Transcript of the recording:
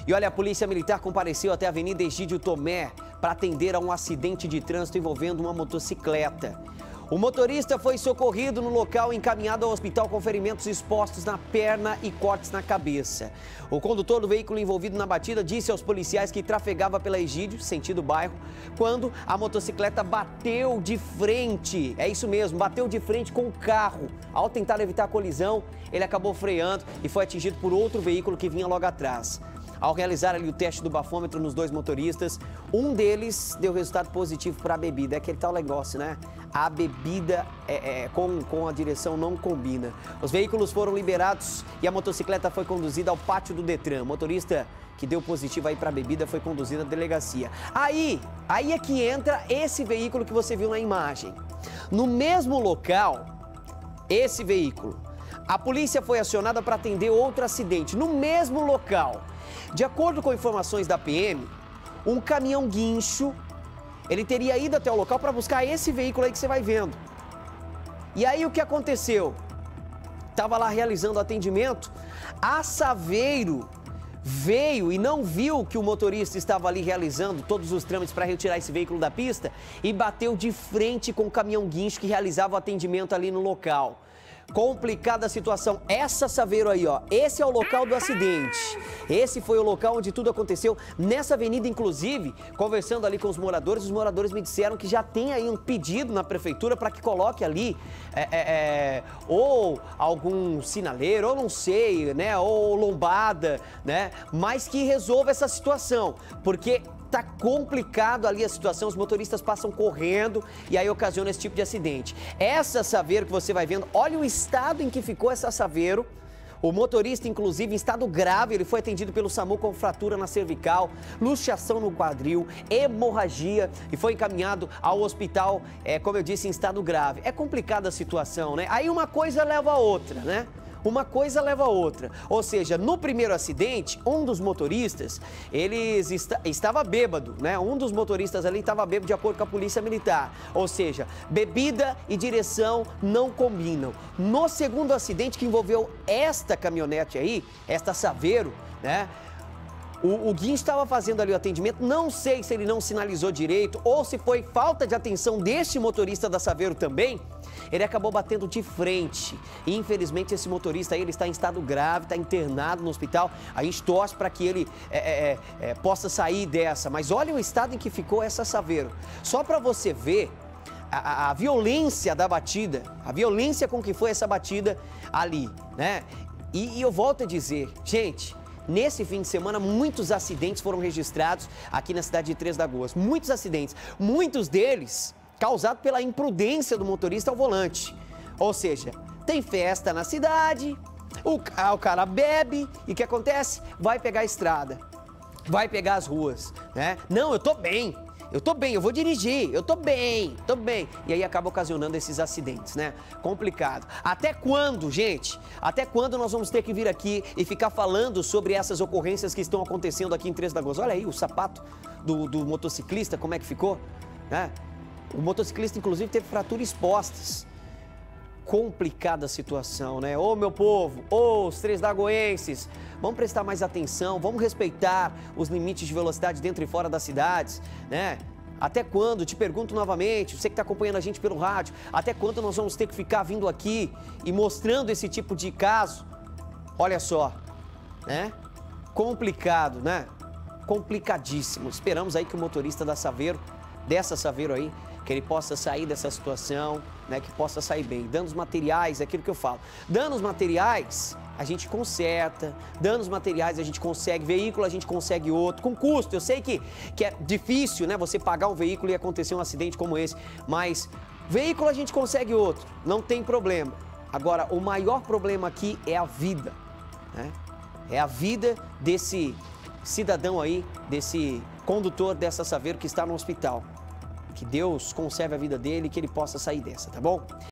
E olha, a Polícia Militar compareceu até a Avenida Egídio Tomé para atender a um acidente de trânsito envolvendo uma motocicleta. O motorista foi socorrido no local e encaminhado ao hospital com ferimentos expostos na perna e cortes na cabeça. O condutor do veículo envolvido na batida disse aos policiais que trafegava pela Egídio, sentido bairro, quando a motocicleta bateu de frente. É isso mesmo, bateu de frente com o carro. Ao tentar evitar a colisão, ele acabou freando e foi atingido por outro veículo que vinha logo atrás. Ao realizar ali o teste do bafômetro nos dois motoristas, um deles deu resultado positivo para a bebida. É aquele tal negócio, né? A bebida com a direção não combina. Os veículos foram liberados e a motocicleta foi conduzida ao pátio do Detran. O motorista que deu positivo aí para a bebida foi conduzido à delegacia. Aí é que entra esse veículo que você viu na imagem. No mesmo local, esse veículo, a polícia foi acionada para atender outro acidente no mesmo local. De acordo com informações da PM, um caminhão guincho, ele teria ido até o local para buscar esse veículo aí que você vai vendo. E aí o que aconteceu? Estava lá realizando atendimento, a Saveiro veio e não viu que o motorista estava ali realizando todos os trâmites para retirar esse veículo da pista e bateu de frente com o caminhão guincho que realizava o atendimento ali no local. Complicada a situação. Essa Saveiro aí, ó, esse é o local do acidente. Esse foi o local onde tudo aconteceu. Nessa avenida, inclusive, conversando ali com os moradores me disseram que já tem aí um pedido na prefeitura para que coloque ali ou algum sinaleiro, ou não sei, né, ou lombada, né, mas que resolva essa situação, porque tá complicado ali a situação, os motoristas passam correndo e aí ocasiona esse tipo de acidente. Essa Saveiro que você vai vendo, olha o estado em que ficou essa Saveiro. O motorista, inclusive, em estado grave, ele foi atendido pelo SAMU com fratura na cervical, luxação no quadril, hemorragia e foi encaminhado ao hospital, como eu disse, em estado grave. É complicada a situação, né? Aí uma coisa leva a outra, né? Uma coisa leva a outra. Ou seja, no primeiro acidente, um dos motoristas, estava bêbado, né? Um dos motoristas ali estava bêbado de acordo com a Polícia Militar. Ou seja, bebida e direção não combinam. No segundo acidente que envolveu esta caminhonete aí, esta Saveiro, né? O guincho estava fazendo ali o atendimento, não sei se ele não sinalizou direito ou se foi falta de atenção deste motorista da Saveiro também. Ele acabou batendo de frente e infelizmente esse motorista aí, ele está em estado grave, está internado no hospital. A gente torce para que ele possa sair dessa, mas olha o estado em que ficou essa Saveiro. Só para você ver a violência da batida, a violência com que foi essa batida ali, né? E eu volto a dizer, gente, nesse fim de semana, muitos acidentes foram registrados aqui na cidade de Três Lagoas. Muitos acidentes, muitos deles causados pela imprudência do motorista ao volante. Ou seja, tem festa na cidade, o cara bebe e o que acontece? Vai pegar a estrada, vai pegar as ruas, né? Não, eu tô bem, eu vou dirigir, eu tô bem. E aí acaba ocasionando esses acidentes, né? Complicado. Até quando, gente? Até quando nós vamos ter que vir aqui e ficar falando sobre essas ocorrências que estão acontecendo aqui em Três Lagoas? Olha aí o sapato do motociclista, como é que ficou, né? O motociclista, inclusive, teve fraturas expostas. Complicada a situação, né? Ô, meu povo, os três lagoenses, vamos prestar mais atenção, vamos respeitar os limites de velocidade dentro e fora das cidades, né? Até quando? Te pergunto novamente, você que está acompanhando a gente pelo rádio, até quando nós vamos ter que ficar vindo aqui e mostrando esse tipo de caso? Olha só, né? Complicado, né? Complicadíssimo. Esperamos aí que o motorista dessa Saveiro aí, que ele possa sair dessa situação, né, que possa sair bem. Danos materiais, é aquilo que eu falo. Danos materiais, a gente conserta, danos materiais a gente consegue, veículo a gente consegue outro, com custo. Eu sei que é difícil, né, você pagar um veículo e acontecer um acidente como esse, mas veículo a gente consegue outro, não tem problema. Agora, o maior problema aqui é a vida, né? É a vida desse cidadão aí, desse condutor dessa Saveiro que está no hospital. Que Deus conserve a vida dele e que ele possa sair dessa, tá bom?